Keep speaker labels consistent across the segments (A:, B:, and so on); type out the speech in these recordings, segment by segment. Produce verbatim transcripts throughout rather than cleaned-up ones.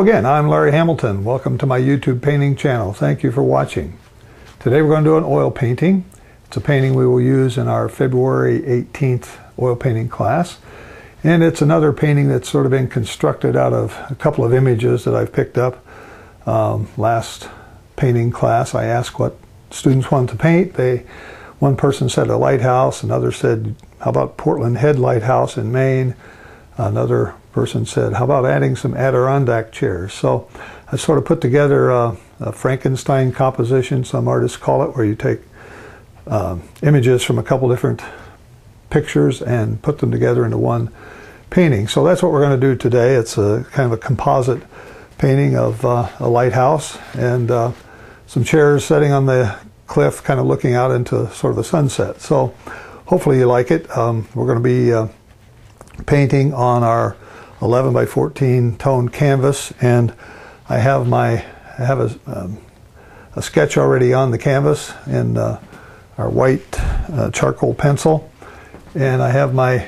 A: again, I'm Larry Hamilton. Welcome to my YouTube painting channel. Thank you for watching. Today we're going to do an oil painting. It's a painting we will use in our February eighteenth oil painting class. And it's another painting that's sort of been constructed out of a couple of images that I've picked up. Um, last painting class I asked what students wanted to paint. They, one person said a lighthouse, another said, how about Portland Head Lighthouse in Maine? Another person said, how about adding some Adirondack chairs? So I sort of put together a, a Frankenstein composition, some artists call it, where you take uh, images from a couple different pictures and put them together into one painting. So that's what we're going to do today. It's a kind of a composite painting of uh, a lighthouse and uh, some chairs sitting on the cliff kind of looking out into sort of a sunset. So hopefully you like it. Um, we're going to be uh, painting on our eleven by fourteen tone canvas, and I have my I have a, um, a sketch already on the canvas in uh, our white uh, charcoal pencil, and I have my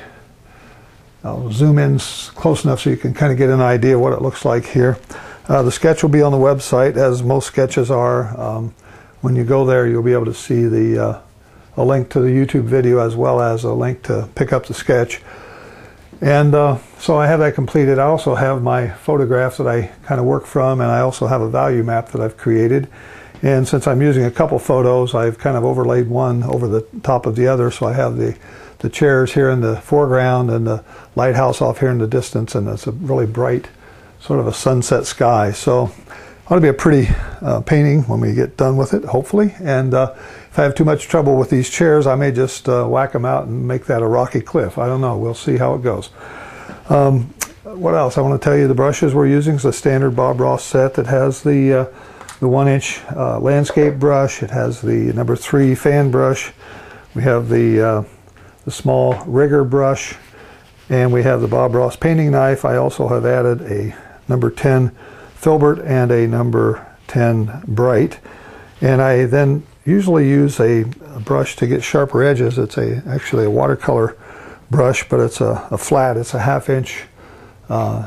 A: I'll zoom in close enough so you can kind of get an idea of what it looks like here. Uh, the sketch will be on the website, as most sketches are. Um, when you go there, you'll be able to see the uh, a link to the YouTube video as well as a link to pick up the sketch. And uh, so I have that completed. I also have my photographs that I kind of work from, and I also have a value map that I've created. And since I'm using a couple photos, I've kind of overlaid one over the top of the other. So I have the, the chairs here in the foreground and the lighthouse off here in the distance, and it's a really bright sort of a sunset sky. So it ought to be a pretty uh, painting when we get done with it, hopefully. And uh, if I have too much trouble with these chairs, I may just uh, whack them out and make that a rocky cliff. I don't know. We'll see how it goes. Um, what else? I want to tell you the brushes we're using is a standard Bob Ross set that has the uh, the one inch uh, landscape brush. It has the number three fan brush. We have the uh, the small rigger brush, and we have the Bob Ross painting knife. I also have added a number ten filbert and a number ten bright, and I then usually use a, a brush to get sharper edges. It's a actually a watercolor brush, but it's a, a flat, it's a half inch uh,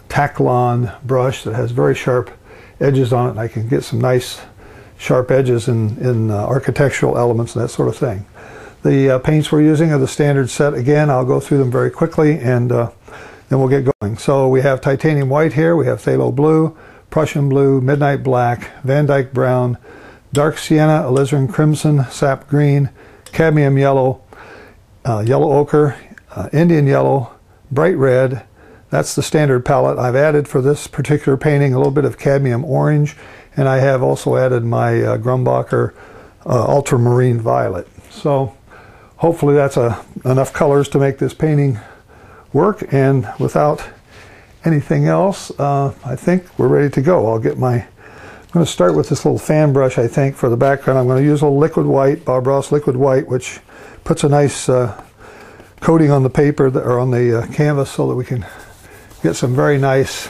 A: Taklon brush that has very sharp edges on it, and I can get some nice sharp edges in, in uh, architectural elements and that sort of thing. The uh, paints we're using are the standard set. Again, I'll go through them very quickly and uh, then we'll get going. So we have titanium white here, we have phthalo blue, Prussian blue, midnight black, Van Dyke brown, dark sienna, alizarin crimson, sap green, cadmium yellow, uh, yellow ochre, uh, Indian yellow, bright red. That's the standard palette. I've added for this particular painting a little bit of cadmium orange, and I have also added my uh, Grumbacher uh, ultramarine violet. So hopefully that's a, enough colors to make this painting work, and without anything else, uh, I think we're ready to go. I'll get my I'm going to start with this little fan brush, I think, for the background. I'm going to use a little liquid white, Bob Ross liquid white, which puts a nice uh, coating on the paper that, or on the uh, canvas, so that we can get some very nice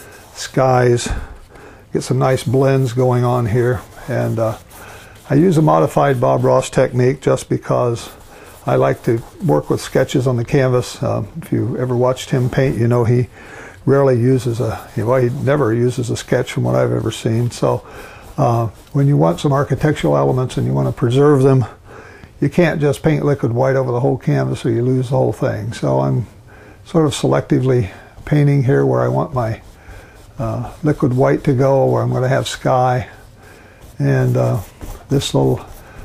A: skies, get some nice blends going on here. And uh, I use a modified Bob Ross technique just because I like to work with sketches on the canvas. Uh, if you ever watched him paint, you know he rarely uses a, well, he never uses a sketch from what I've ever seen. So uh, when you want some architectural elements and you want to preserve them, you can't just paint liquid white over the whole canvas or you lose the whole thing. So I'm sort of selectively painting here where I want my uh, liquid white to go, where I'm going to have sky. And uh, this little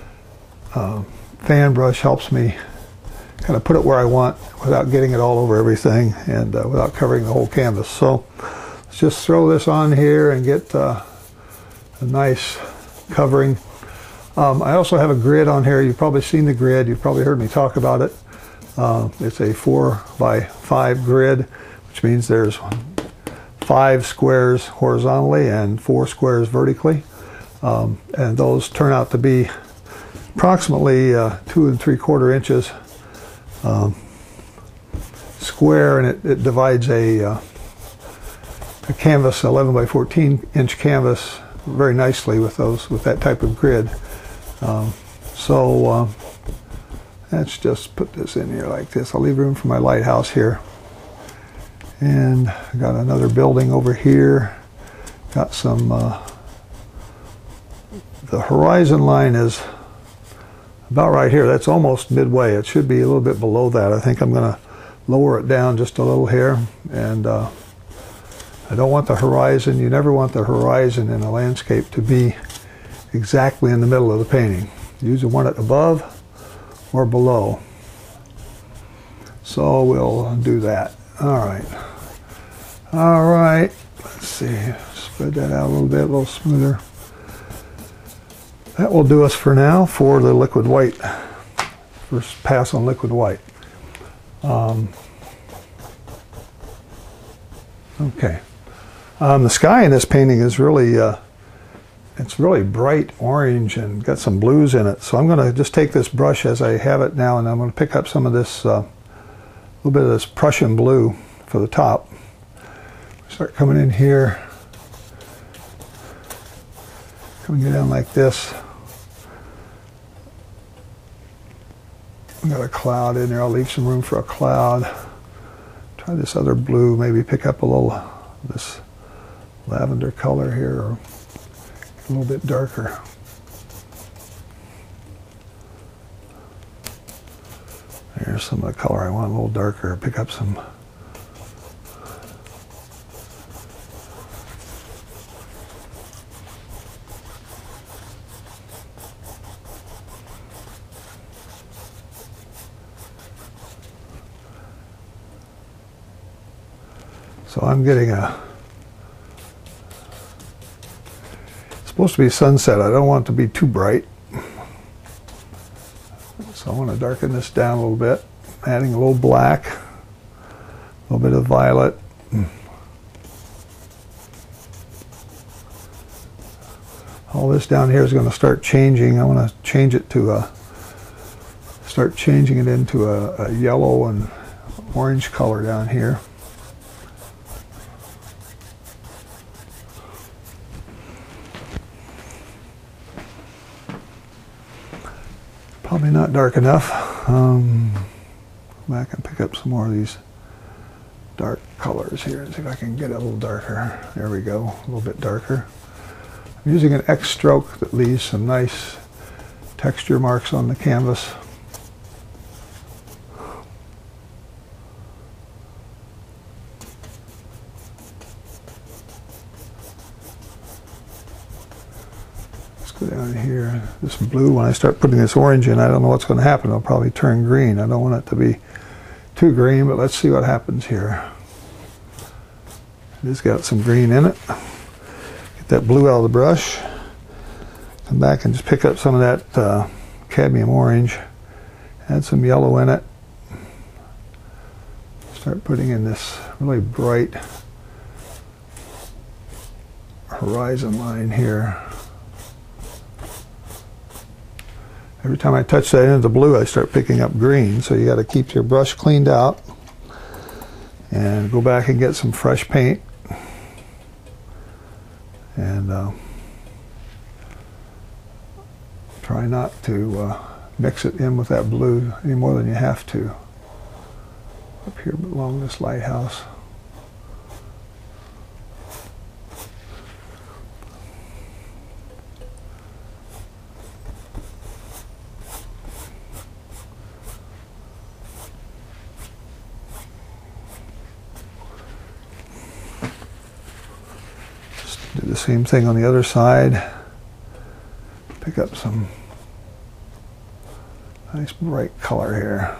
A: uh, fan brush helps me kind of put it where I want without getting it all over everything and uh, without covering the whole canvas. So let's just throw this on here and get uh, a nice covering. Um, I also have a grid on here. You've probably seen the grid. You've probably heard me talk about it. Uh, it's a four by five grid, which means there's five squares horizontally and four squares vertically. Um, and those turn out to be approximately uh, two and three quarter inches Um, square, and it, it divides a, uh, a canvas, eleven by fourteen inch canvas, very nicely with those with that type of grid. Um, so uh, let's just put this in here like this. I'll leave room for my lighthouse here. And I got another building over here. got some, uh, the horizon line is about right here. That's almost midway. It should be a little bit below that. I think I'm going to lower it down just a little here. And uh, I don't want the horizon, you never want the horizon in a landscape to be exactly in the middle of the painting. You usually want it above or below. So we'll do that. All right. All right. Let's see. Spread that out a little bit, a little smoother. That will do us for now for the liquid white. First pass on liquid white. Um, okay. Um, the sky in this painting is really, uh, it's really bright orange and got some blues in it. So I'm going to just take this brush as I have it now, and I'm going to pick up some of this, a uh, little bit of this Prussian blue for the top. Start coming in here. Coming down like this. I've got a cloud in there. I'll leave some room for a cloud. Try this other blue. Maybe pick up a little this lavender color here, or a little bit darker. There's some of the color I want a little darker. Pick up some. So I'm getting a, it's supposed to be sunset. I don't want it to be too bright. So I want to darken this down a little bit, adding a little black, a little bit of violet. All this down here is going to start changing. I want to change it to a, start changing it into a, a yellow and orange color down here. Probably not dark enough. Um, go back and pick up some more of these dark colors here and see if I can get it a little darker. There we go, a little bit darker. I'm using an X stroke that leaves some nice texture marks on the canvas. Down here, this blue, when I start putting this orange in, I don't know what's going to happen. It'll probably turn green. I don't want it to be too green, but let's see what happens here. It's got some green in it. Get that blue out of the brush. Come back and just pick up some of that uh, cadmium orange. Add some yellow in it. Start putting in this really bright horizon line here. Every time I touch that into the blue, I start picking up green, so you got to keep your brush cleaned out and go back and get some fresh paint and uh, try not to uh, mix it in with that blue any more than you have to. Up here along this lighthouse. Do the same thing on the other side. Pick up some nice bright color here.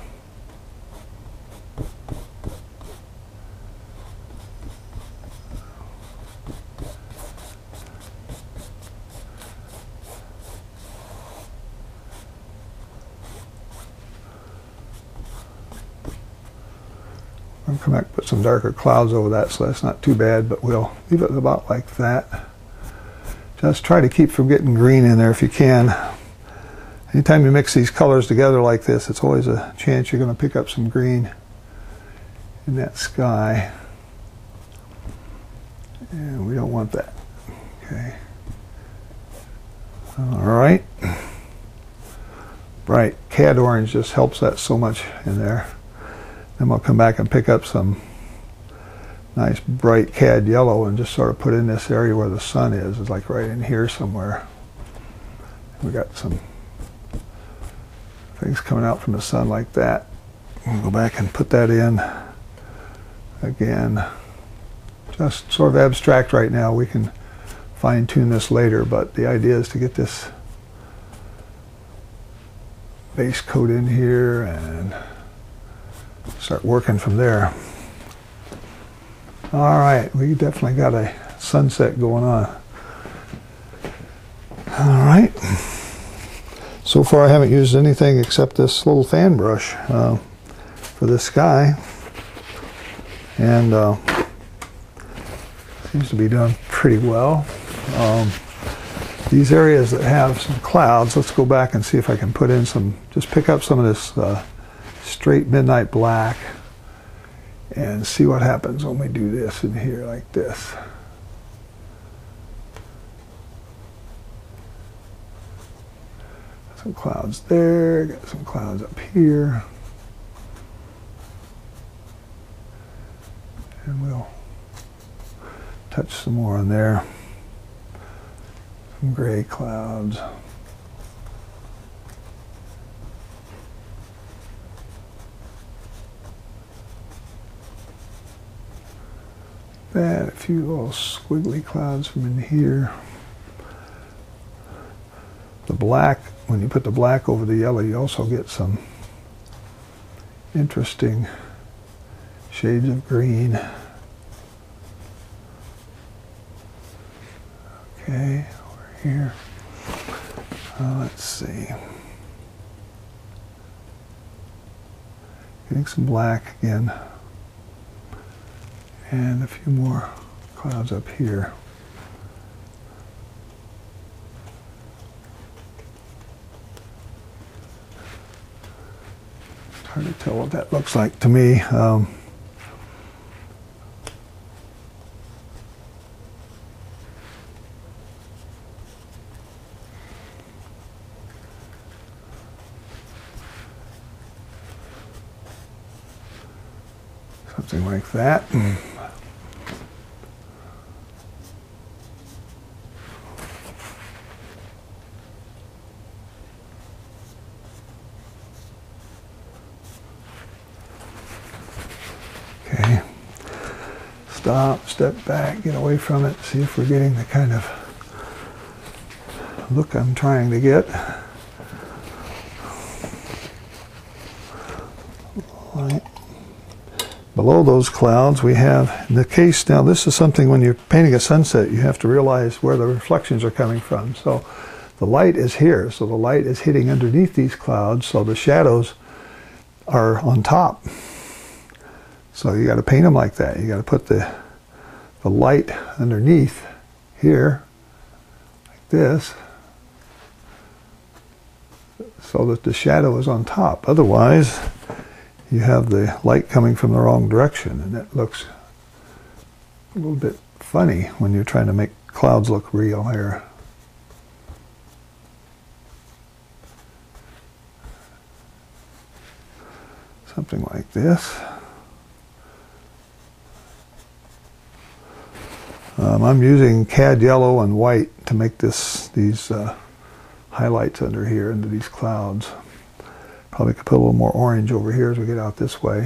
A: I'll come back and put some darker clouds over that, so that's not too bad, but we'll leave it about like that. Just try to keep from getting green in there if you can. Anytime you mix these colors together like this, it's always a chance you're going to pick up some green in that sky. And we don't want that. Okay. All right. Bright cad orange just helps that so much in there. Then we'll come back and pick up some nice bright cad yellow and just sort of put in this area where the sun is. It's like right in here somewhere. We got some things coming out from the sun like that. We'll go back and put that in again. Just sort of abstract right now. We can fine tune this later, but the idea is to get this base coat in here and start working from there. All right, we definitely got a sunset going on. All right. So far I haven't used anything except this little fan brush uh, for this sky. And uh, seems to be done pretty well. Um, these areas that have some clouds, let's go back and see if I can put in some, just pick up some of this uh, straight midnight black and see what happens when we do this in here like this. Some clouds there, got some clouds up here. And we'll touch some more on there. Some gray clouds. That, a few little squiggly clouds from in here. The black, when you put the black over the yellow, you also get some interesting shades of green. Okay, over here. Uh, let's see. Getting some black again. And a few more clouds up here. It's hard to tell what that looks like to me. Um, something like that. Okay, stop, step back, get away from it, see if we're getting the kind of look I'm trying to get. All right. Below those clouds we have, in the case, now this is something when you're painting a sunset, you have to realize where the reflections are coming from. So the light is here, so the light is hitting underneath these clouds, so the shadows are on top. So you got to paint them like that. You got to put the, the light underneath here, like this, so that the shadow is on top. Otherwise, you have the light coming from the wrong direction, and it looks a little bit funny when you're trying to make clouds look real here. Something like this. Um, I'm using cad yellow and white to make this these uh, highlights under here into these clouds. Probably could put a little more orange over here as we get out this way.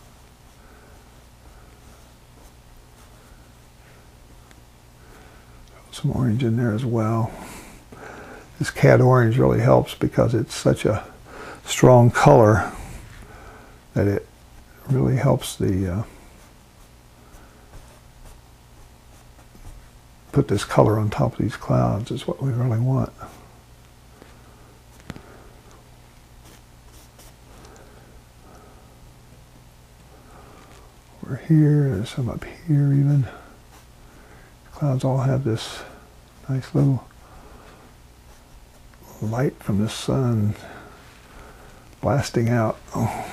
A: Some orange in there as well. This cad orange really helps because it's such a strong color that it really helps the uh, put this color on top of these clouds is what we really want. Over here, there's some up here even. The clouds all have this nice little light from the sun blasting out. Oh.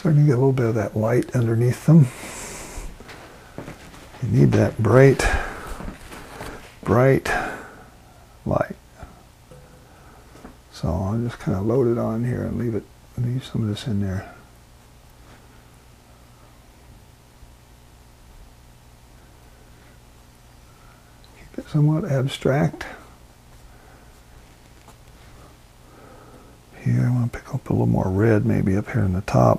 A: Starting to get a little bit of that light underneath them. You need that bright, bright light. So I'll just kind of load it on here and leave it, leave some of this in there. Keep it somewhat abstract. Here I want to pick up a little more red maybe up here in the top.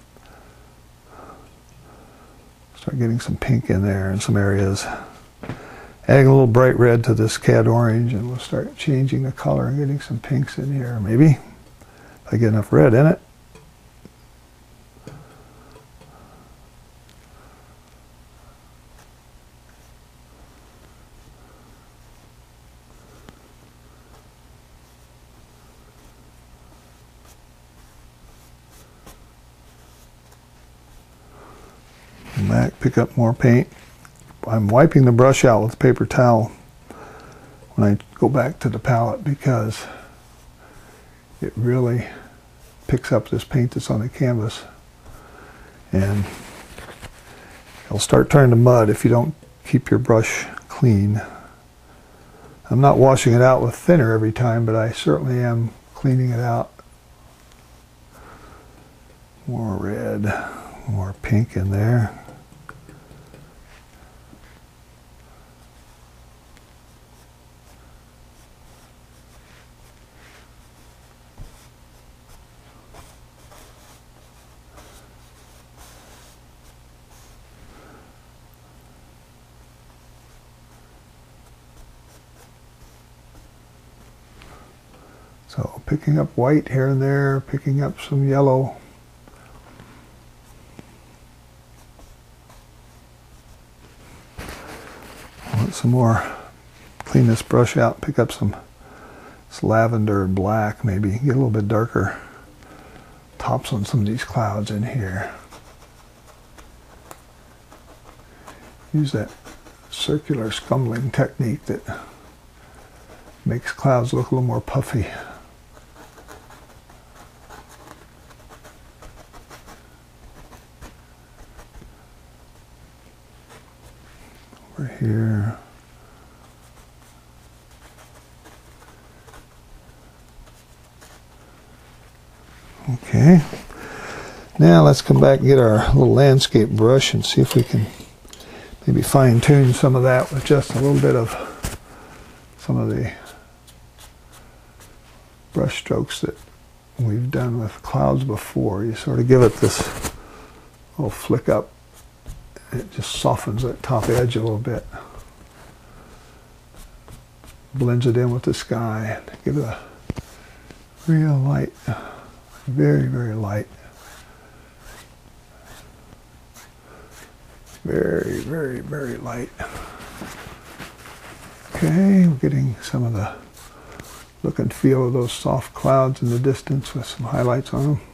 A: Start getting some pink in there in some areas. Adding a little bright red to this cad orange, and we'll start changing the color and getting some pinks in here maybe. If I get enough red in it. Back, pick up more paint. I'm wiping the brush out with a paper towel when I go back to the palette because it really picks up this paint that's on the canvas, and it'll start turning to mud if you don't keep your brush clean. I'm not washing it out with thinner every time, but I certainly am cleaning it out. More red, more pink in there. So picking up white here and there, picking up some yellow. I want some more, clean this brush out, pick up some this lavender and black maybe, get a little bit darker tops on some of these clouds in here. Use that circular scumbling technique that makes clouds look a little more puffy. Over here. Okay. Now let's come back and get our little landscape brush and see if we can maybe fine tune some of that with just a little bit of some of the brush strokes that we've done with clouds before. You sort of give it this little flick up. It just softens that top edge a little bit. Blends it in with the sky. Give it a real light, very, very light. Very, very, very light. Okay, we're getting some of the look and feel of those soft clouds in the distance with some highlights on them.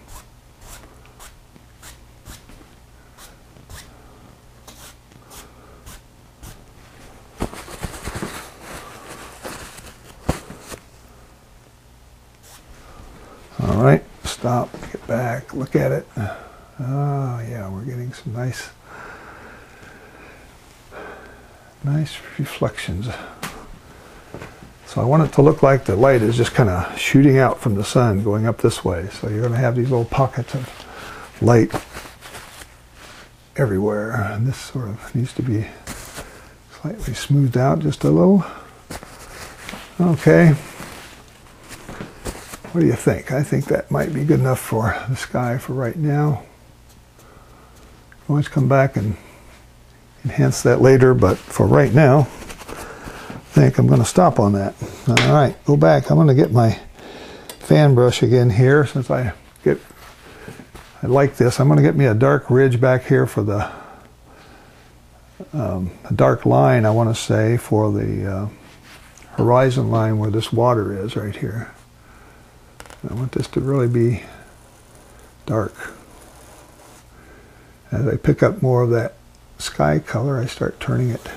A: All right, stop, get back, look at it. Oh yeah, we're getting some nice, nice reflections. So I want it to look like the light is just kind of shooting out from the sun going up this way. So you're going to have these little pockets of light everywhere. And this sort of needs to be slightly smoothed out just a little. Okay. What do you think? I think that might be good enough for the sky for right now. Always come back and enhance that later, but for right now, I think I'm going to stop on that. All right, go back. I'm going to get my fan brush again here since I get, I like this. I'm going to get me a dark ridge back here for the, um, a dark line, I want to say, for the uh, horizon line where this water is right here. I want this to really be dark. As I pick up more of that sky color, I start turning it.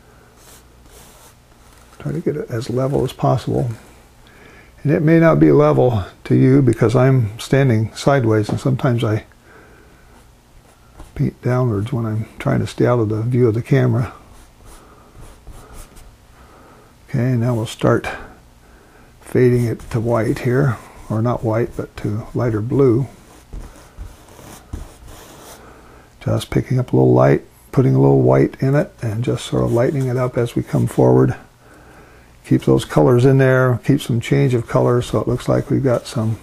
A: Try to get it as level as possible. And it may not be level to you because I'm standing sideways and sometimes I paint downwards when I'm trying to stay out of the view of the camera. Okay, now we'll start fading it to white here, or not white, but to lighter blue. Just picking up a little light, putting a little white in it, and just sort of lightening it up as we come forward. Keep those colors in there, keep some change of color so it looks like we've got some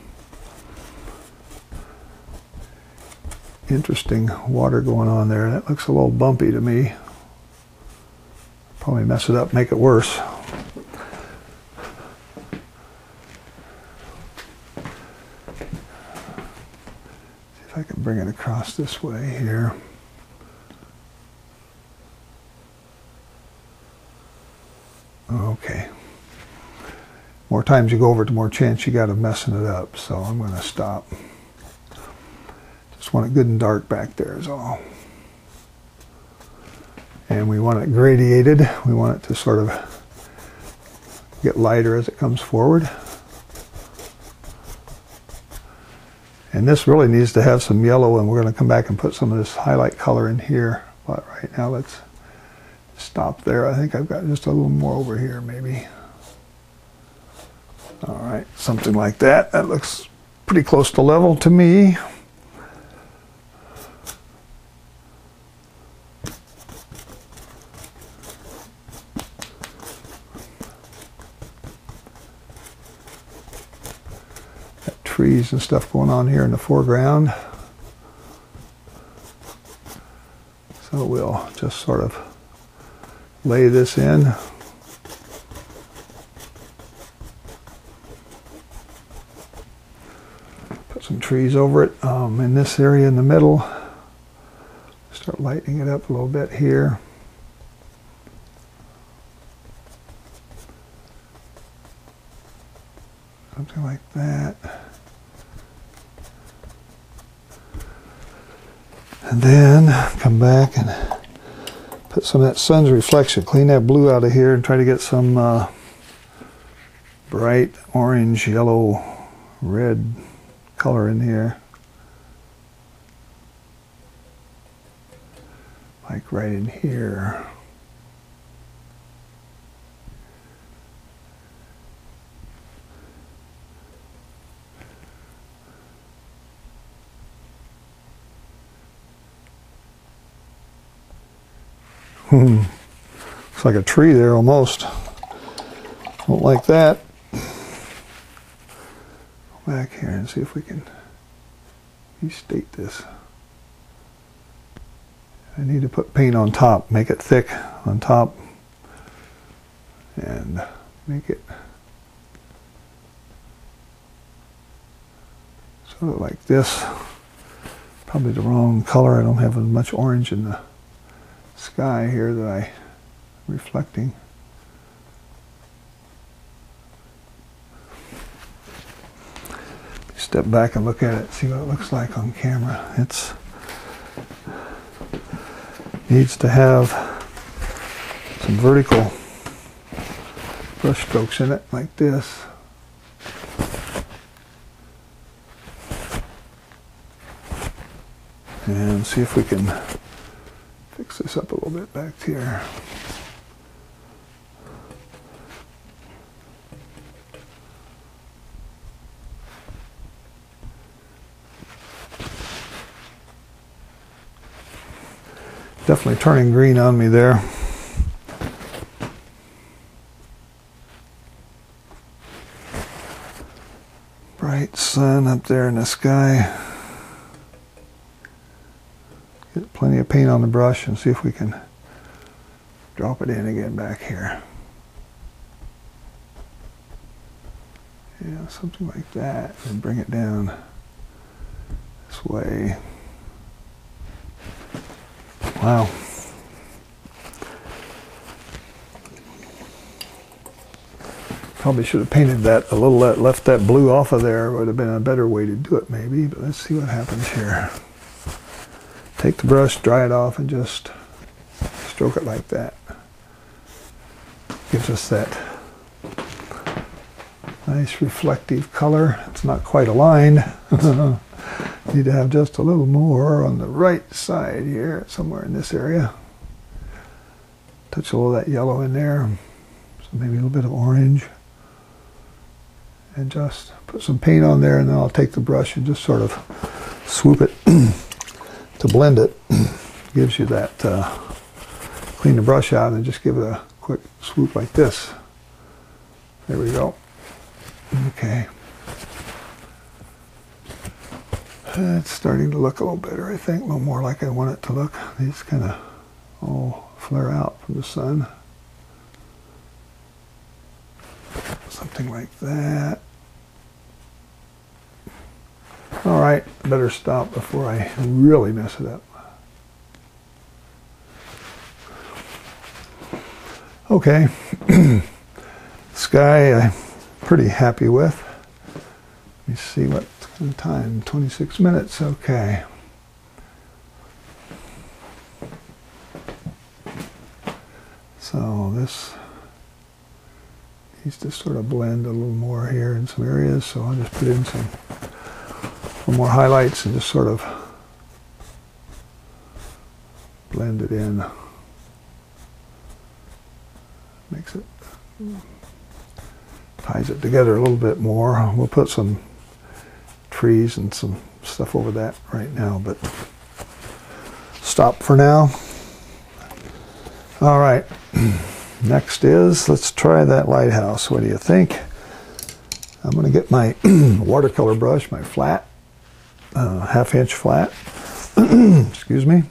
A: interesting water going on there. That looks a little bumpy to me. Probably mess it up, make it worse. See if I can bring it across this way here. Okay. More times you go over it, the more chance you got of messing it up. So I'm going to stop. Just want it good and dark back there is all. And we want it gradiated. We want it to sort of get lighter as it comes forward. And this really needs to have some yellow, and we're going to come back and put some of this highlight color in here. But right now let's stop there. I think I've got just a little more over here maybe. All right, something like that. That looks pretty close to level to me. Got trees and stuff going on here in the foreground. So we'll just sort of lay this in. Put some trees over it. Um, in this area in the middle, start lightening it up a little bit here. Something like that. And then come back and put some of that sun's reflection, clean that blue out of here and try to get some uh, bright orange, yellow, red color in here. Like right in here. Hmm. Looks like a tree there almost. Don't like that. Go back here and see if we can restate this. I need to put paint on top, make it thick on top, and make it sort of like this. Probably the wrong color. I don't have as much orange in the sky here that I reflecting. Step back and look at it, see what it looks like on camera. It's needs to have some vertical brush strokes in it like this. And see if we can fix this up a little bit back here. Definitely turning green on me there. Bright sun up there in the sky. Get plenty of paint on the brush and see if we can drop it in again back here. Yeah, something like that, and bring it down this way. Wow. Probably should have painted that a little, left that blue off of there. Would have been a better way to do it maybe, but let's see what happens here. Take the brush, dry it off, and just stroke it like that. Gives us that nice reflective color. It's not quite aligned. Need to have just a little more on the right side here, somewhere in this area. Touch a little of that yellow in there, so maybe a little bit of orange. And just put some paint on there, and then I'll take the brush and just sort of swoop it to blend it. Gives you that, uh, clean the brush out and just give it a quick swoop like this. There we go. Okay. It's starting to look a little better, I think, a little more like I want it to look. These kind of all flare out from the sun. Something like that. All right, better stop before I really mess it up. Okay, sky I'm pretty happy with. Let me see what kind of time, twenty-six minutes, okay. So this needs to sort of blend a little more here in some areas, so I'll just put in some little more highlights and just sort of blend it in. Makes it, ties it together a little bit more. We'll put some trees and some stuff over that right now, but stop for now. All right, next is, let's try that lighthouse. What do you think? I'm going to get my watercolor brush, my flat, uh, half inch flat, excuse me,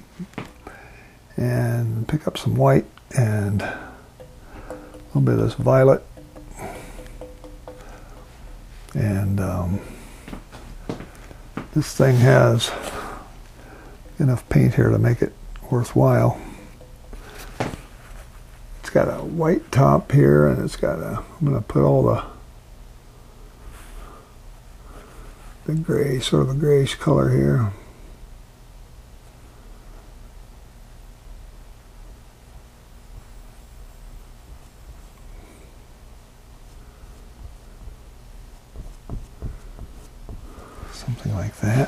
A: and pick up some white and a little bit of this violet, and um, this thing has enough paint here to make it worthwhile. It's got a white top here, and it's got a, I'm going to put all the the gray, sort of a grayish color here. Something like that.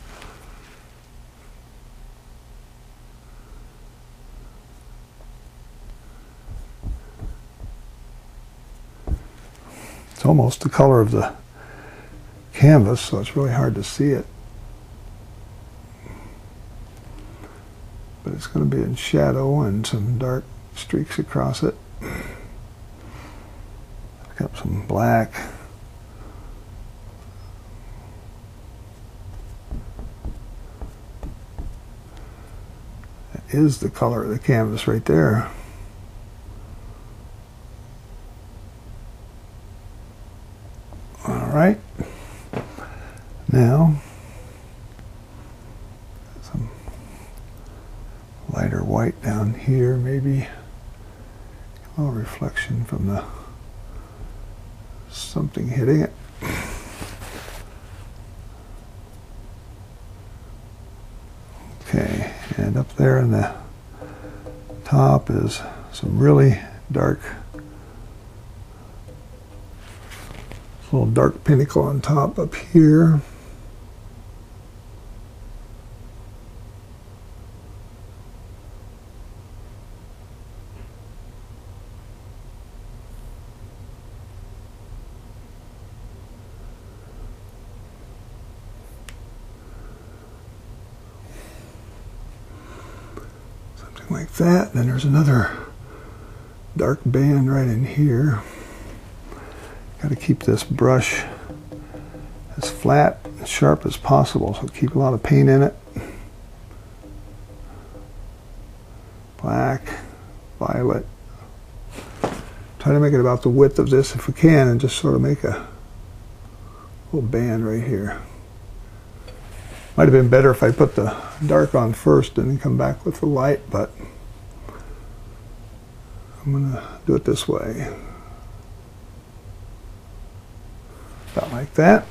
A: It's almost the color of the canvas, so it's really hard to see it. But it's going to be in shadow and some dark streaks across it. Pick up some black. That is the color of the canvas right there. All right. Now, some lighter white down here, maybe a little reflection from the something hitting it. Okay, and up there in the top is some really dark, little dark pinnacle on top up here. Like that. Then there's another dark band right in here. Got to keep this brush as flat and sharp as possible, so keep a lot of paint in it. Black, violet. Try to make it about the width of this if we can, and just sort of make a little band right here. Might have been better if I put the dark on first and then come back with the light, but I'm going to do it this way. About like that.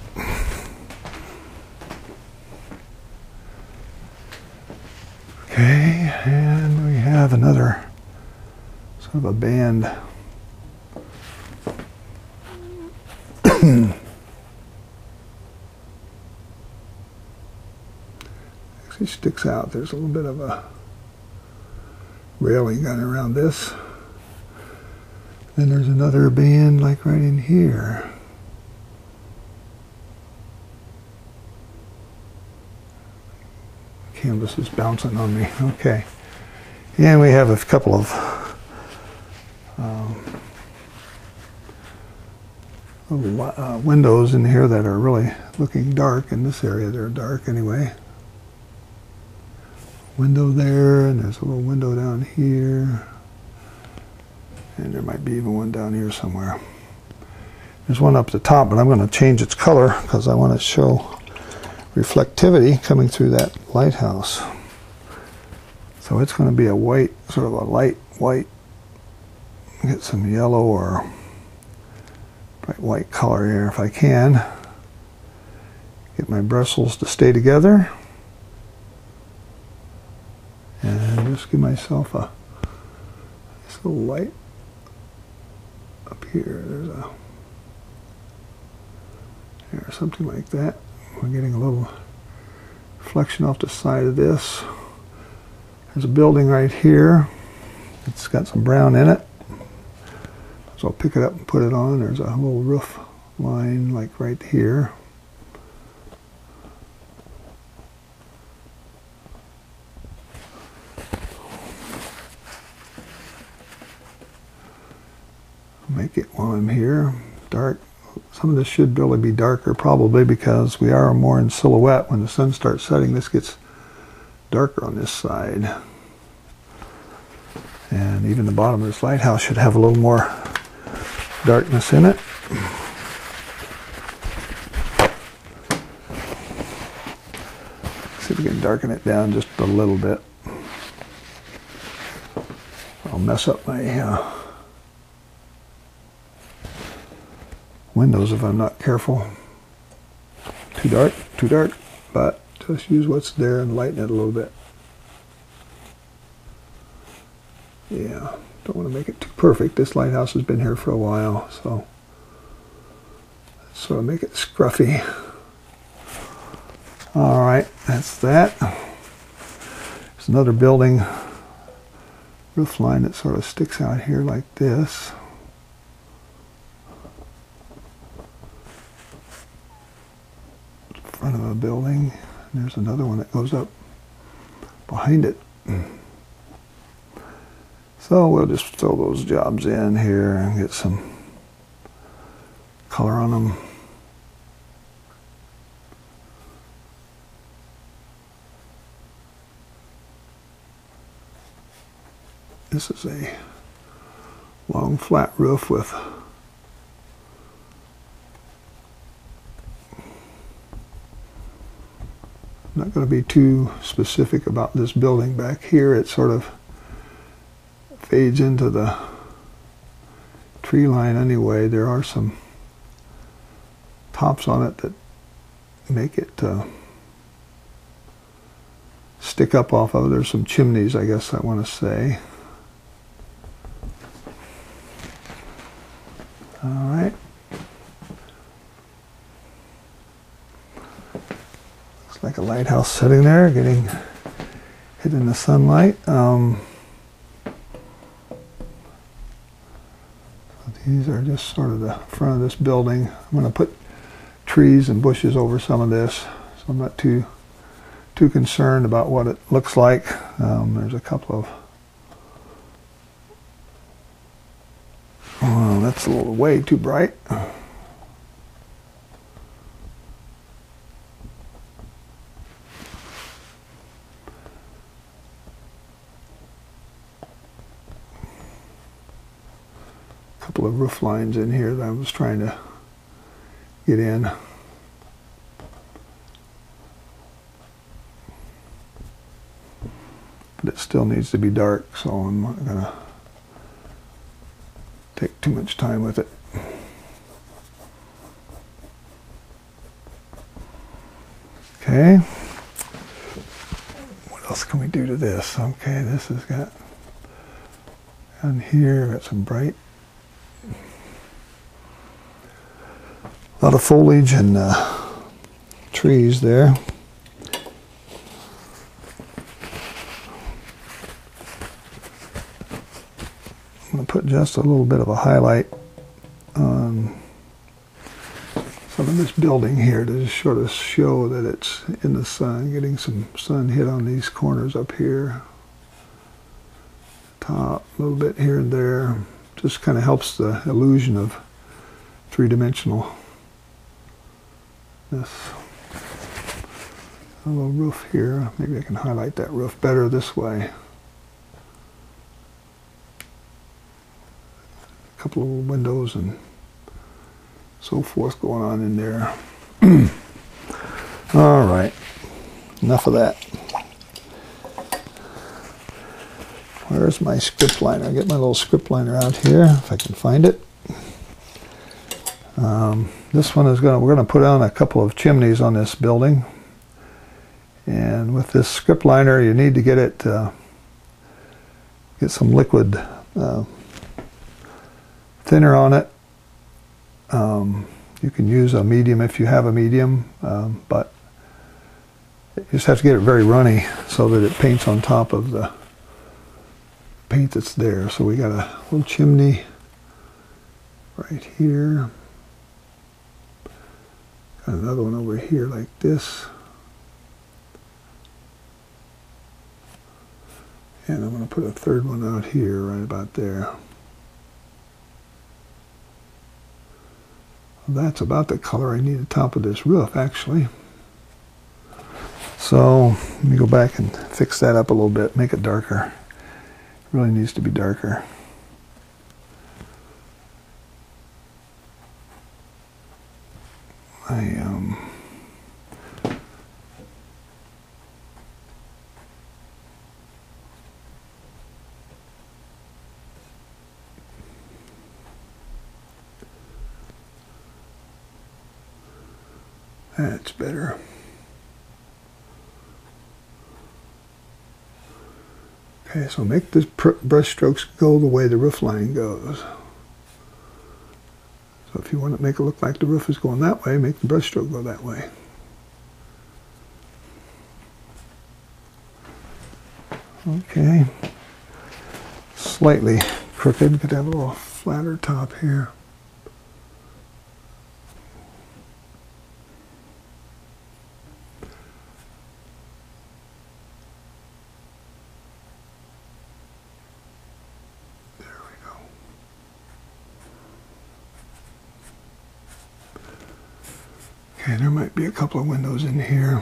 A: Okay, and we have another sort of a band. sticks out. There's a little bit of a railing gun around this. Then there's another band like right in here. Canvas is bouncing on me. Okay. And we have a couple of um, little uh, windows in here that are really looking dark. In this area they're dark anyway. Window there, and there's a little window down here. And there might be even one down here somewhere. There's one up at the top, but I'm going to change its color because I want to show reflectivity coming through that lighthouse. So it's going to be a white, sort of a light white. Get some yellow or bright white color here if I can. Get my bristles to stay together. And just give myself a nice little light up here. There's a there, something like that. We're getting a little reflection off the side of this. There's a building right here. It's got some brown in it. So I'll pick it up and put it on. There's a little roof line like right here. Make it while I'm here dark. Some of this should really be darker probably because we are more in silhouette. When the sun starts setting, this gets darker on this side. And even the bottom of this lighthouse should have a little more darkness in it. See if we can darken it down just a little bit. I'll mess up my uh, windows if I'm not careful. Too dark, too dark, but just use what's there and lighten it a little bit. Yeah, don't want to make it too perfect. This lighthouse has been here for a while, so sort of make it scruffy. All right, that's that. There's another building roof line that sort of sticks out here like this. Front of a building. And there's another one that goes up behind it. So we'll just fill those jobs in here and get some color on them. This is a long flat roof with I'm not going to be too specific about this building back here. It sort of fades into the tree line anyway. There are some tops on it that make it uh, stick up off of. There's some chimneys, I guess I want to say. All right. Looks like a lighthouse sitting there, getting hit in the sunlight. Um, so these are just sort of the front of this building. I'm going to put trees and bushes over some of this, so I'm not too too concerned about what it looks like. Um, there's a couple of oh, that's a little way too bright. Couple of roof lines in here that I was trying to get in. But it still needs to be dark, so I'm not going to take too much time with it. Okay. What else can we do to this? Okay, this has got down here, got some bright, a lot of foliage and uh, trees there. just a little bit of a highlight on some of this building here to just sort of show that it's in the sun, getting some sun hit on these corners up here. Top, a little bit here and there. Just kind of helps the illusion of three-dimensional. This a little roof here. Maybe I can highlight that roof better this way. A couple of windows and so forth going on in there. All right, enough of that. Where's my script liner? I'll get my little script liner out here if I can find it. Um, this one is going to, we're going to put on a couple of chimneys on this building. And with this script liner, you need to get it, uh, get some liquid uh, thinner on it. Um, you can use a medium if you have a medium, um, but you just have to get it very runny so that it paints on top of the paint that's there. So we got a little chimney right here. Got another one over here like this. And I'm going to put a third one out here right about there. Well, that's about the color I need on top of this roof, actually. So let me go back and fix that up a little bit, make it darker. It really needs to be darker. I um that's better. Okay, so make the brush strokes go the way the roof line goes. So if you want to make it look like the roof is going that way, make the brush stroke go that way. Okay. Slightly crooked, could have a little flatter top here. Okay, there might be a couple of windows in here.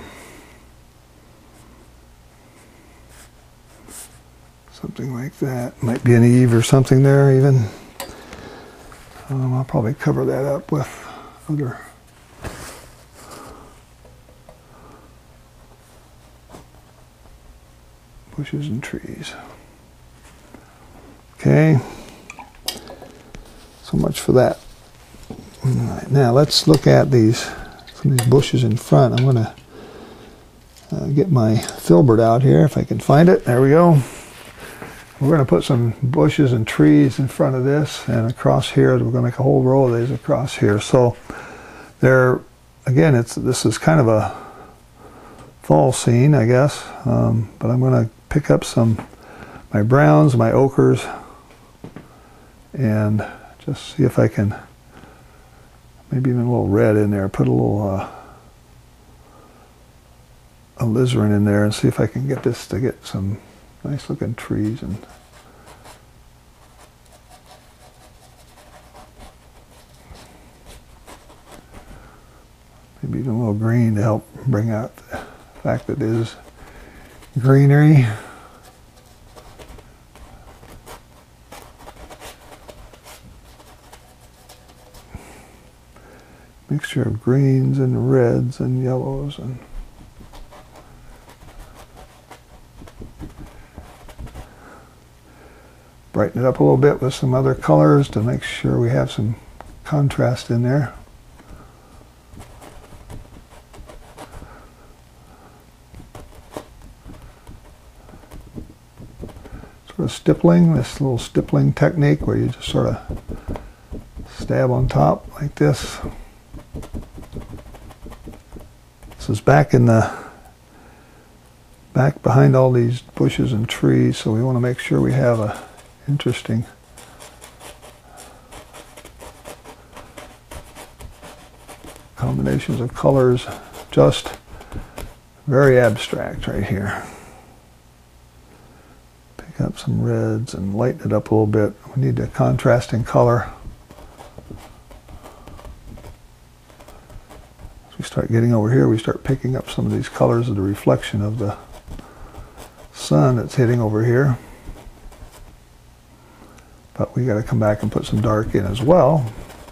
A: Something like that. Might be an eave or something there even. Um, I'll probably cover that up with other bushes and trees. Okay, so much for that. All right, now let's look at these, some of these bushes in front. I'm going to uh, get my filbert out here if I can find it. There we go. We're going to put some bushes and trees in front of this, and across here we're going to make a whole row of these across here. So there, again, it's this is kind of a fall scene, I guess, um, but I'm going to pick up some my browns, my ochres, and just see if I can maybe even a little red in there. Put a little uh, alizarin in there and see if I can get this to get some nice looking trees and maybe even a little green to help bring out the fact that it is greenery. Mixture of greens and reds and yellows and brighten it up a little bit with some other colors to make sure we have some contrast in there. Sort of stippling, this little stippling technique where you just sort of stab on top like this. This is back in the back behind all these bushes and trees, so we want to make sure we have a interesting Combinations of colors, just very abstract right here. Pick up some reds and lighten it up a little bit. We need a contrasting color. As we start getting over here, we start picking up some of these colors of the reflection of the sun that's hitting over here. But we got to come back and put some dark in as well.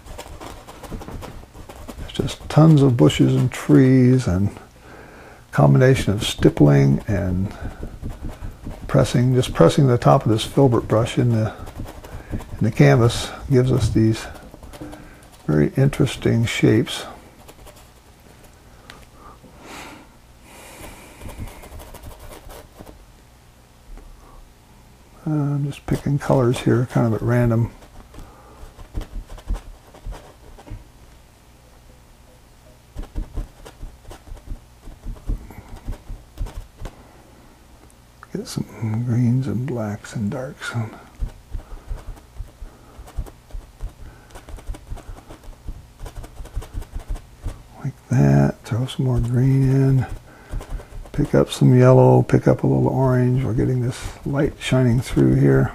A: Just tons of bushes and trees and combination of stippling and pressing. Just pressing the top of this filbert brush in the in the canvas gives us these very interesting shapes. Uh, I'm just picking colors here, kind of at random. Get some greens and blacks and darks. Like that. Throw some more green in. Pick up some yellow. Pick up a little orange. We're getting this light shining through here.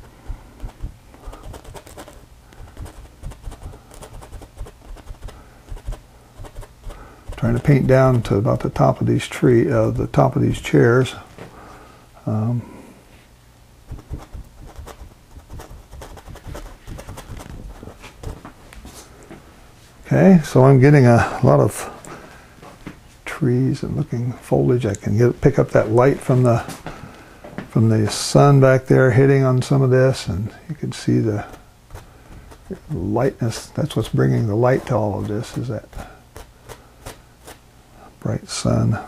A: Trying to paint down to about the top of these tree, uh, the top of these chairs. Um, okay, so I'm getting a lot of trees and looking foliage. I can get pick up that light from the from the sun back there hitting on some of this, and you can see the lightness. That's what's bringing the light to all of this, is that bright sun.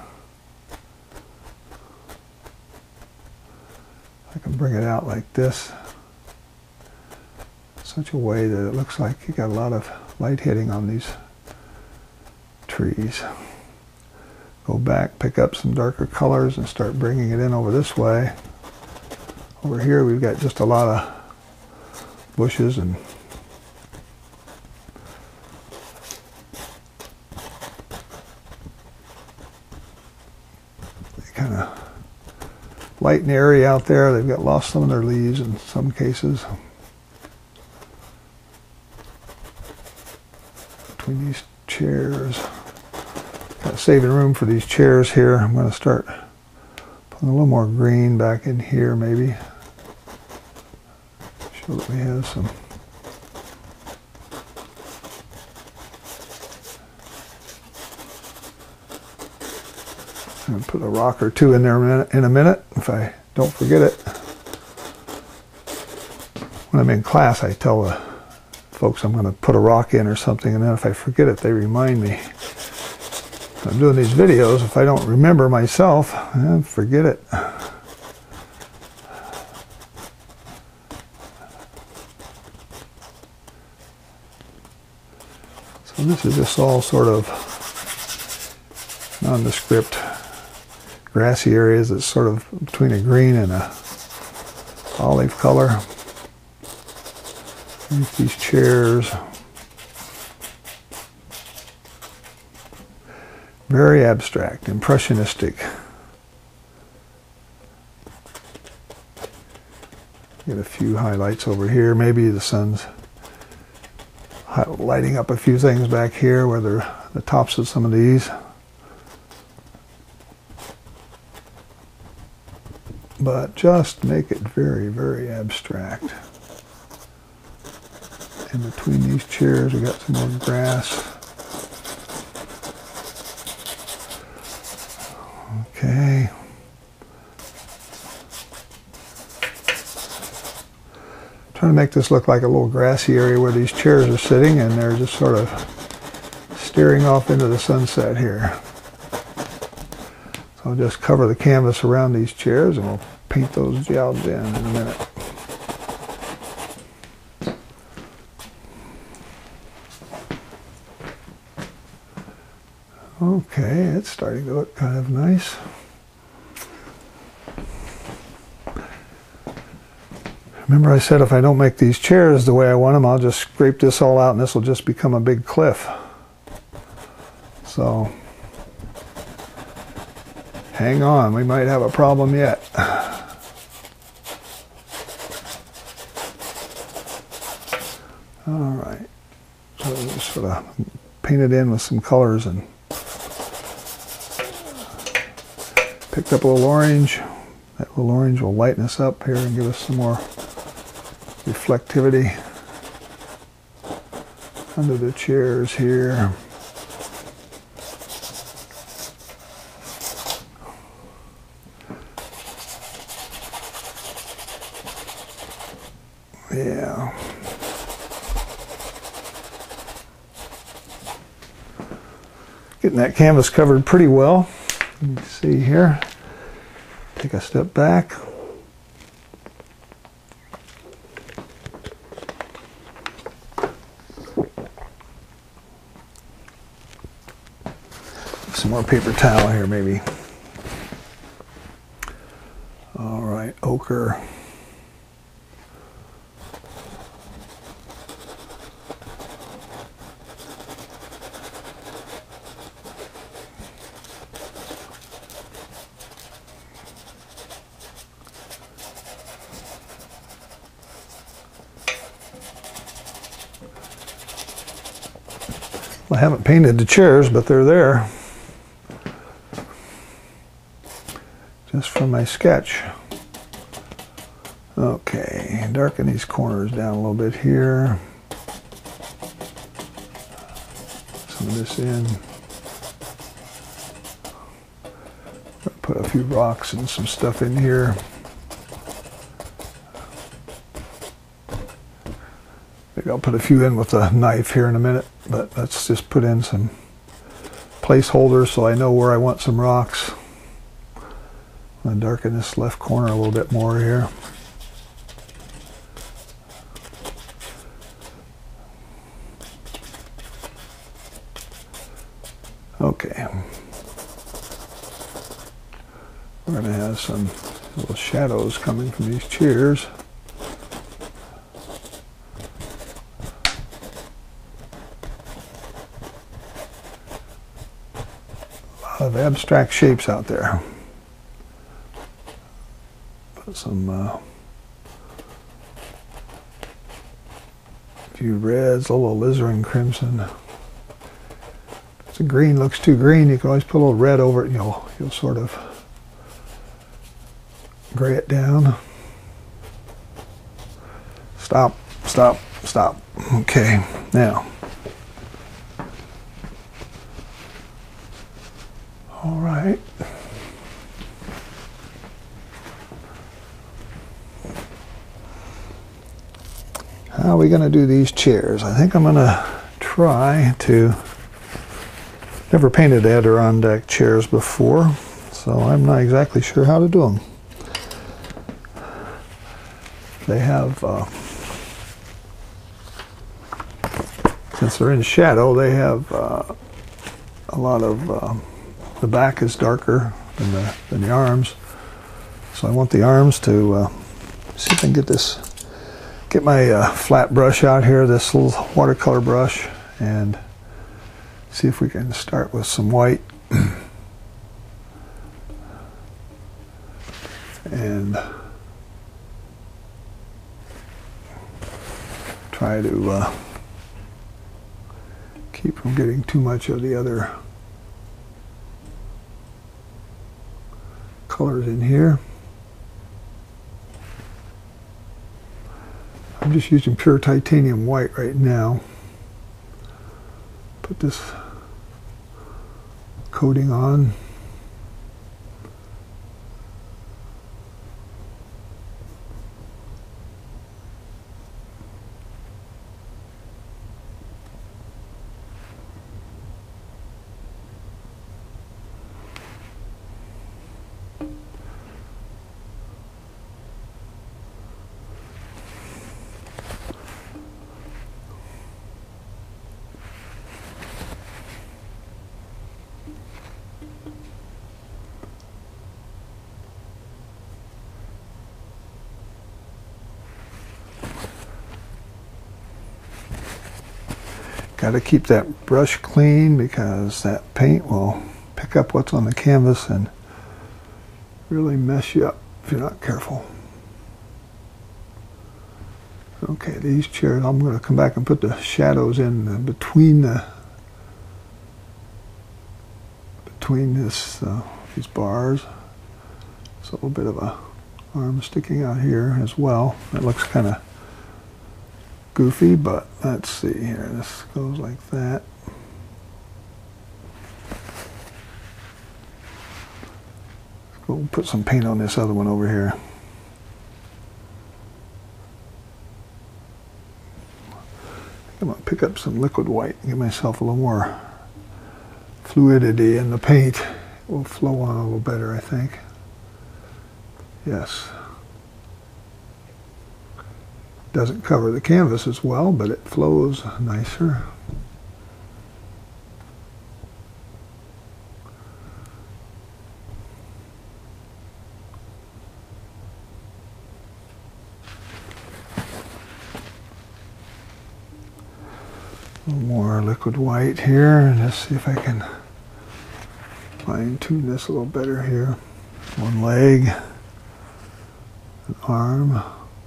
A: I can bring it out like this, such a way that it looks like you got a lot of light hitting on these trees. Go back, pick up some darker colors and start bringing it in over this way. Over here we've got just a lot of bushes and kind of light and airy out there. They've got lost some of their leaves in some cases. Between these chairs. Got saving room for these chairs here. I'm going to start putting a little more green back in here maybe. Show that we have some. I'm going to put a rock or two in there in a minute if I don't forget it. When I'm in class, I tell the folks I'm going to put a rock in or something, and then if I forget it, they remind me. I'm doing these videos, if I don't remember myself, I forget it. So this is just all sort of nondescript grassy areas that's sort of between a green and a olive color. With these chairs. Very abstract, impressionistic. Get a few highlights over here. Maybe the sun's lighting up a few things back here where they're the tops of some of these. But just make it very, very abstract. In between these chairs, we got some more grass. Okay. Trying to make this look like a little grassy area where these chairs are sitting, and they're just sort of staring off into the sunset here. So I'll just cover the canvas around these chairs and we'll paint those jobs in in a minute. Okay, it's starting to look kind of nice. Remember I said if I don't make these chairs the way I want them, I'll just scrape this all out and this will just become a big cliff. So hang on, we might have a problem yet. All right, so just sort of paint it in with some colors and picked up a little orange. That little orange will lighten us up here and give us some more reflectivity under the chairs here. Yeah. Getting that canvas covered pretty well. You can see here. Take a step back. Some more paper towel here, maybe. All right, ochre. I haven't painted the chairs, but they're there. Just from my sketch. Okay, darken these corners down a little bit here. Some of this in. Put a few rocks and some stuff in here. Maybe I'll put a few in with a knife here in a minute, but let's just put in some placeholders so I know where I want some rocks. I'm going to darken this left corner a little bit more here. Okay. We're going to have some little shadows coming from these chairs. A lot of abstract shapes out there. Put some uh, few reds, a little alizarin crimson. If the green looks too green, you can always put a little red over it and you'll, you'll sort of gray it down. Stop, stop, stop. Okay, now. All right. How are we going to do these chairs? I think I'm going to try to... Never painted Adirondack chairs before, so I'm not exactly sure how to do them. They have, uh, since they're in shadow, they have uh, a lot of... Uh, the back is darker than the, than the arms, so I want the arms to uh, see if I can get this, get my uh, flat brush out here, this little watercolor brush, and see if we can start with some white and try to uh, keep from getting too much of the other colors in here. I'm just using pure titanium white right now. Put this coating on. Got to keep that brush clean because that paint will pick up what's on the canvas and really mess you up if you're not careful. Okay, these chairs, I'm going to come back and put the shadows in between the between this uh, these bars. It's a little bit of a arm sticking out here as well. It looks kind of goofy, but let's see here. This goes like that. Let's go put some paint on this other one over here. I'm going to pick up some liquid white and give myself a little more fluidity in the paint. It will flow on a little better, I think. Yes. Doesn't cover the canvas as well, but it flows nicer. A little more liquid white here, and let's see if I can fine tune this a little better here. One leg, an arm,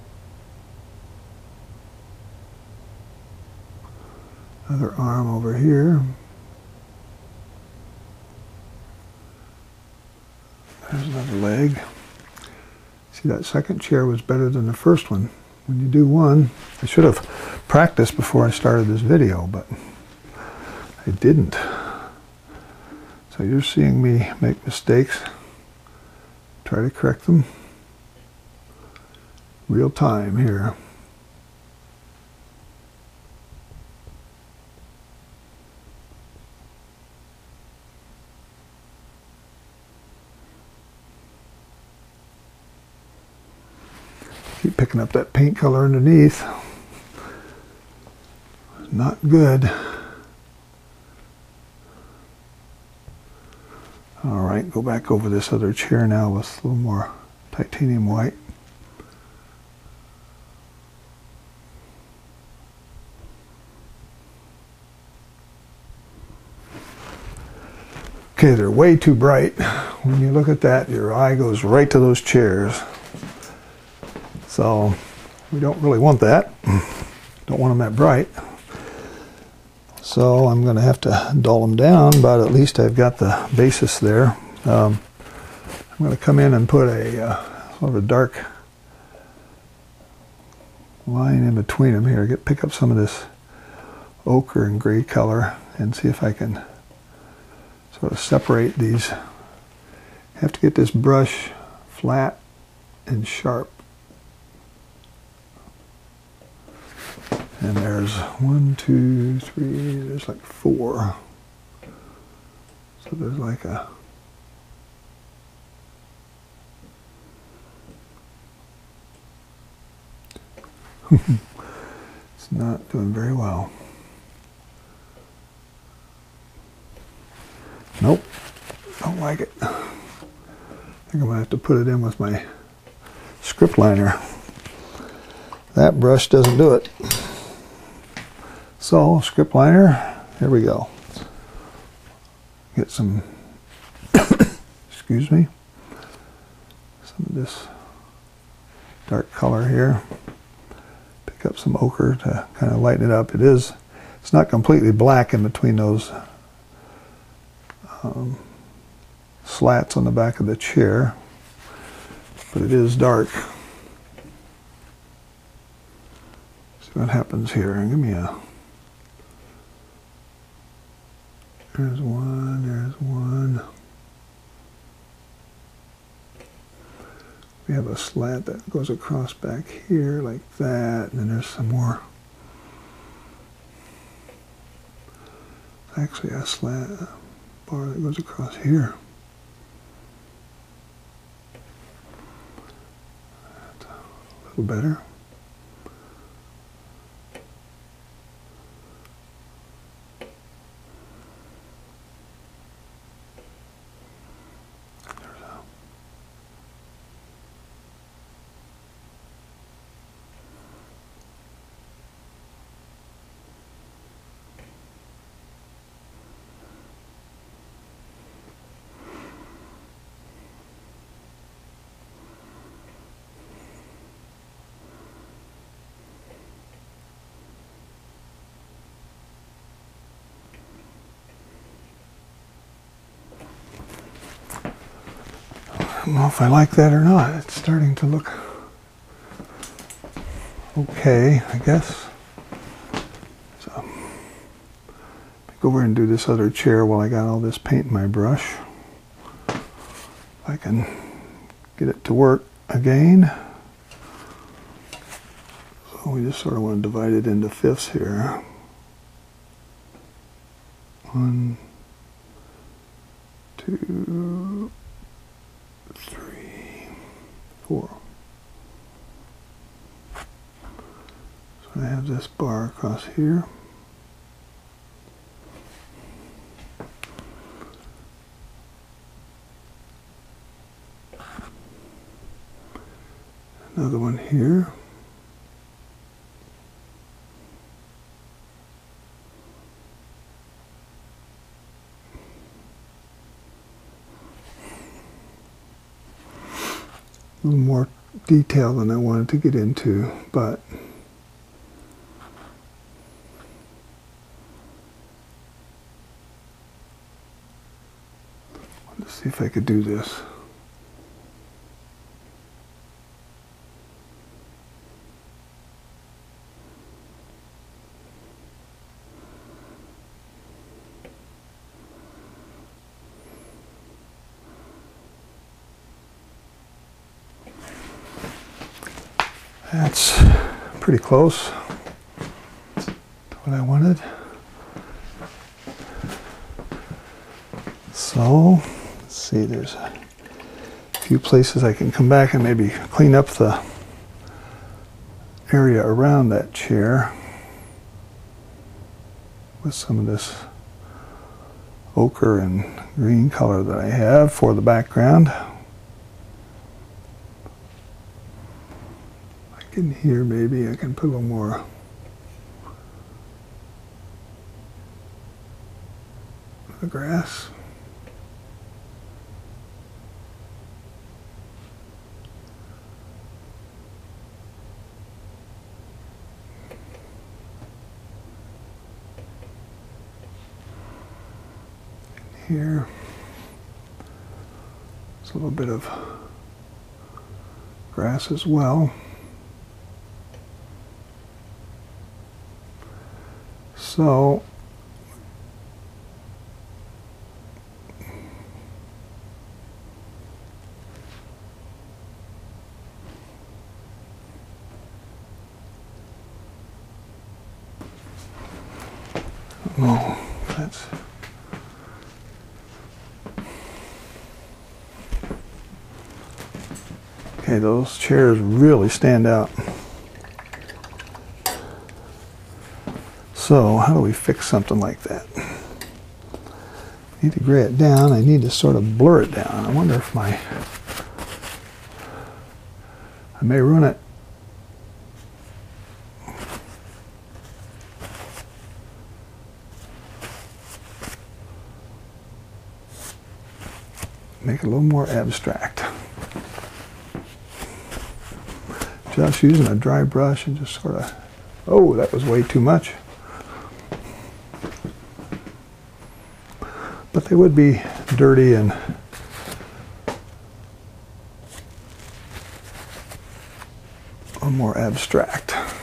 A: another arm over here. There's another leg. See, that second chair was better than the first one. When you do one, I should have practiced before I started this video, but I didn't. So you're seeing me make mistakes, try to correct them. Real time here. Keep picking up that paint color underneath. Not good. All right, go back over this other chair now with a little more titanium white. Okay, they're way too bright. When you look at that, your eye goes right to those chairs. So we don't really want that. Don't want them that bright. So I'm going to have to dull them down, but at least I've got the basis there. Um, I'm going to come in and put a uh, sort of a dark line in between them here. Get pick up some of this ochre and gray color and see if I can sort of separate these. Have to get this brush flat and sharp. And there's one, two, three, there's like four. So there's like a it's not doing very well. Nope, don't like it. I think I'm gonna have to put it in with my script liner. That brush doesn't do it. So, script liner, here we go. Get some, excuse me, some of this dark color here. Pick up some ochre to kind of lighten it up. It is, it's not completely black in between those um, slats on the back of the chair, but it is dark. See what happens here. Give me a There's one, there's one. We have a slat that goes across back here like that, and then there's some more. Actually a slat a bar that goes across here. That's a little better. don't know if I like that or not. It's starting to look okay, I guess. So, go over and do this other chair while I got all this paint in my brush. If I can get it to work again. So we just sort of want to divide it into fifths here. One, two, three, four. So I have this bar across here. Another one here. A little more detail than I wanted to get into, but let's see if I could do this. That's pretty close to what I wanted. So, let's see, there's a few places I can come back and maybe clean up the area around that chair with some of this ochre and green color that I have for the background. In here maybe I can put a little more of the grass. In here there's a little bit of grass as well. So, oh, that's okay. Those chairs really stand out. So how do we fix something like that? I need to gray it down. I need to sort of blur it down. I wonder if my, I may ruin it. Make it a little more abstract. Just using a dry brush and just sort of, oh, that was way too much. But they would be dirty and a more abstract. I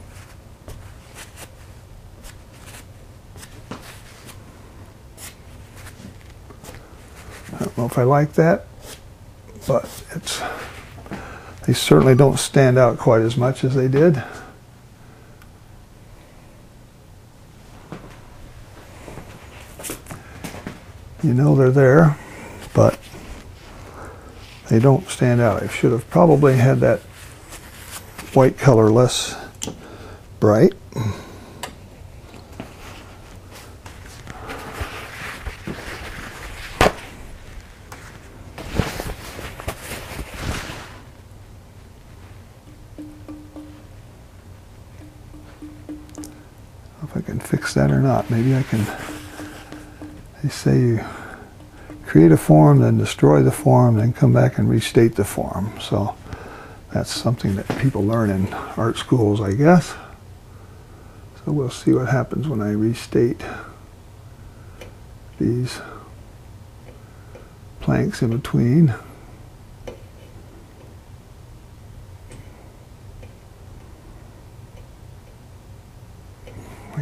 A: don't know if I like that, but it's, they certainly don't stand out quite as much as they did. You know they're there, but they don't stand out. I should have probably had that white color less bright. If I can fix that or not. Maybe I can. They say you create a form, then destroy the form, then come back and restate the form. So that's something that people learn in art schools, I guess. So we'll see what happens when I restate these planks in between.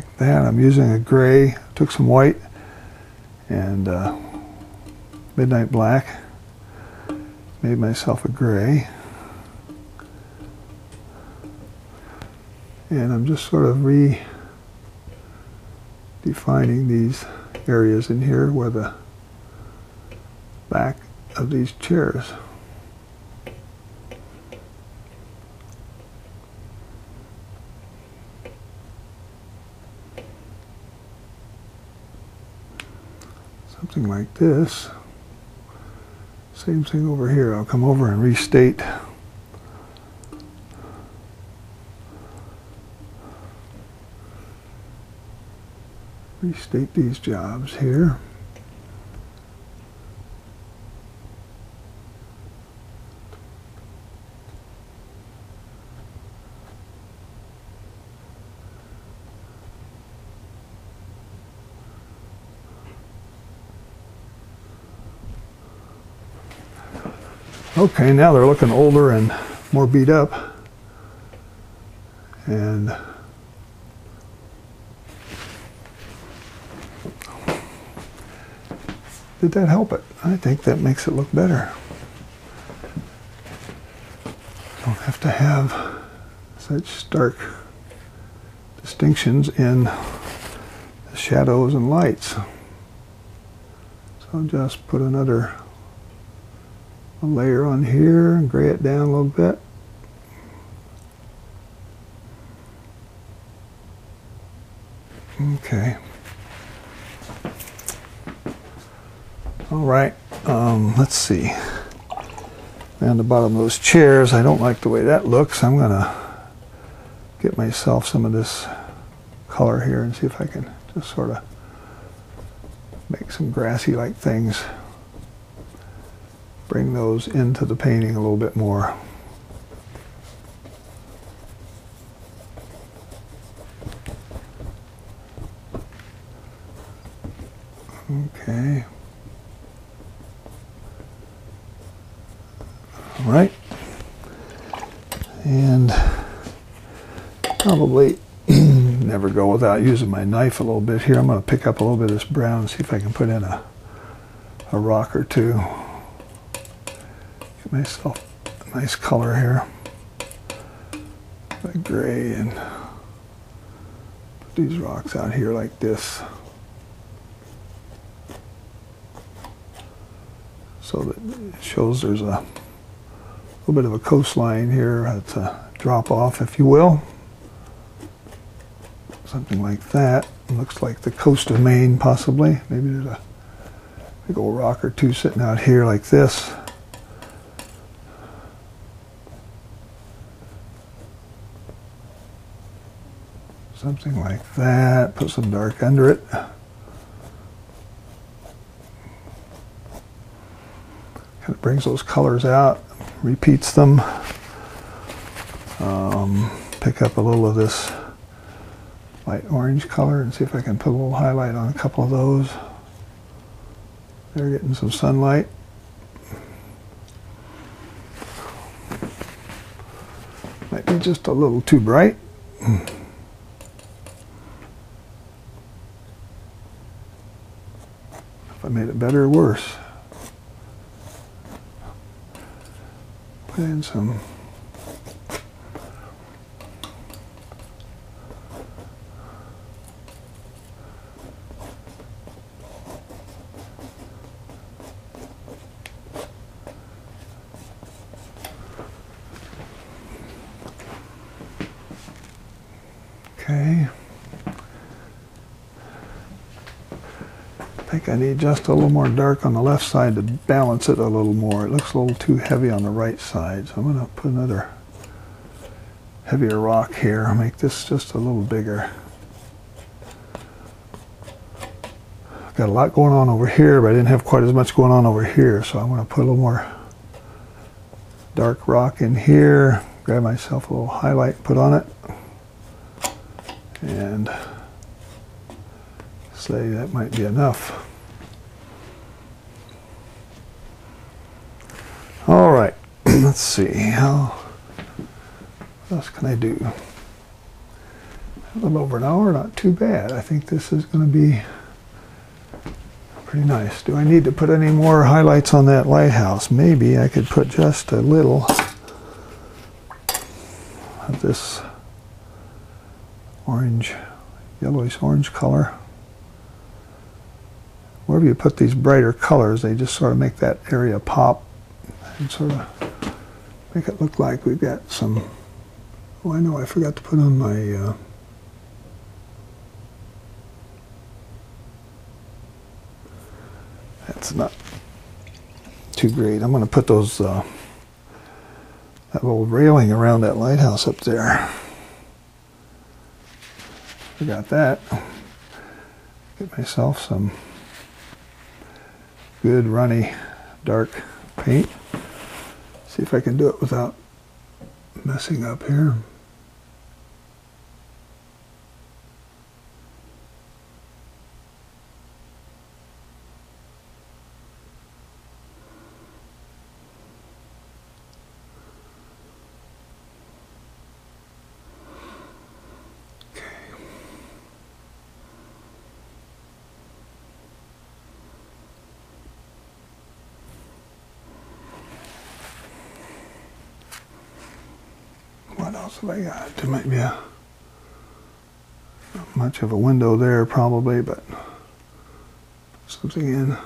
A: like that. I'm using a gray, took some white and uh, midnight black, made myself a gray. And I'm just sort of redefining these areas in here where the back of these chairs. Something like this. Same thing over here. I'll come over and restate restate these jobs here. Okay, now they're looking older and more beat up. And did that help it? I think that makes it look better. Don't have to have such stark distinctions in the shadows and lights. So I'll just put another a layer on here and gray it down a little bit. Okay. All right. Um, let's see. Down the bottom of those chairs, I don't like the way that looks. I'm going to get myself some of this color here and see if I can just sort of make some grassy-like things. Bring those into the painting a little bit more. Okay. All right. And probably never go without using my knife a little bit here. I'm going to pick up a little bit of this brown and see if I can put in a, a rock or two. Get myself a nice color here. Like gray, and put these rocks out here like this. So that it shows there's a little bit of a coastline here. It's a drop off, if you will. Something like that. It looks like the coast of Maine, possibly. Maybe there's a big old rock or two sitting out here like this. Something like that. Put some dark under it. Kind of brings those colors out, repeats them. Um, pick up a little of this light orange color and see if I can put a little highlight on a couple of those. They're getting some sunlight. Might be just a little too bright. If I made it better or worse. Put in some okay. I think I need just a little more dark on the left side to balance it a little more. It looks a little too heavy on the right side, so I'm going to put another heavier rock here. I'll make this just a little bigger. I've got a lot going on over here, but I didn't have quite as much going on over here, so I'm going to put a little more dark rock in here. Grab myself a little highlight and put on it. And say that might be enough. All right, let's see, how what else can I do? A little over an hour, not too bad. I think this is going to be pretty nice. Do I need to put any more highlights on that lighthouse? Maybe I could put just a little of this orange, yellowish orange color. Wherever you put these brighter colors, they just sort of make that area pop and sort of make it look like we've got some. Oh, I know I forgot to put on my uh, that's not too great. I'm going to put those uh, that little railing around that lighthouse up there. Forgot that. Get myself some good runny dark paint. See if I can do it without messing up here. What else have I got? There might be a not much of a window there probably, but something in.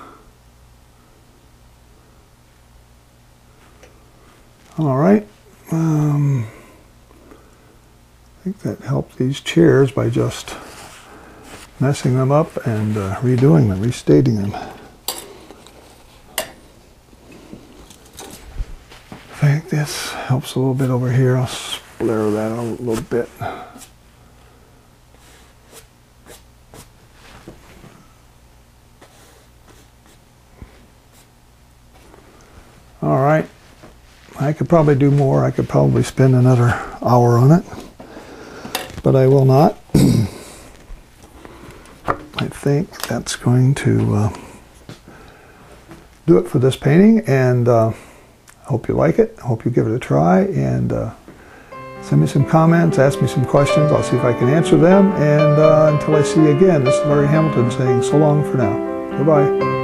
A: All right. Um, I think that helped these chairs by just messing them up and uh, redoing them, restating them. I think this helps a little bit over here. I'll blur that out a little bit. All right. I could probably do more. I could probably spend another hour on it, but I will not. I think that's going to uh, do it for this painting, and uh, I hope you like it. I hope you give it a try, and uh, send me some comments, ask me some questions. I'll see if I can answer them, and uh, until I see you again, this is Larry Hamilton saying so long for now. Goodbye.